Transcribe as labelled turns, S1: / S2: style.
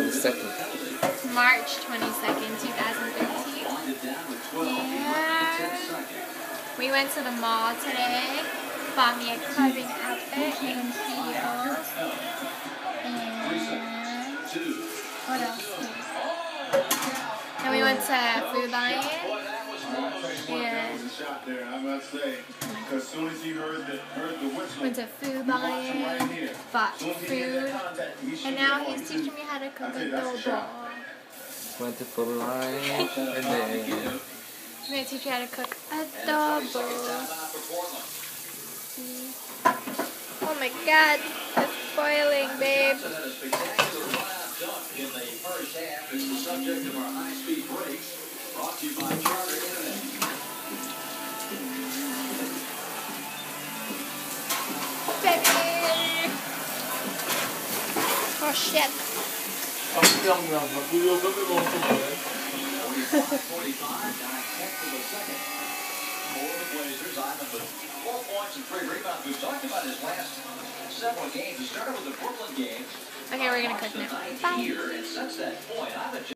S1: 22nd.
S2: March 22nd, 2013. And we went to the mall today. Bought me a cousin outfit and heels. And what else? And we went to Food Lion. And went to Food Lion, bought food, and now he's teaching me how to cook adobo.
S1: Went to Food Lion, and then
S2: He's going to teach you how to cook adobo. Oh my god, it's boiling, babe.
S3: In the first half, it's the subject of our high-speed breaks, brought to you by Charter Internet.
S2: Baby! Oh shit.
S3: 45, dissect to the second. For the Blazers, Ivan with 4 points and 3 rebounds. We've talked about his last several games. He started with the Brooklyn games.
S2: Okay, we're gonna cook now. Bye.
S3: Here, and since that point, Ivan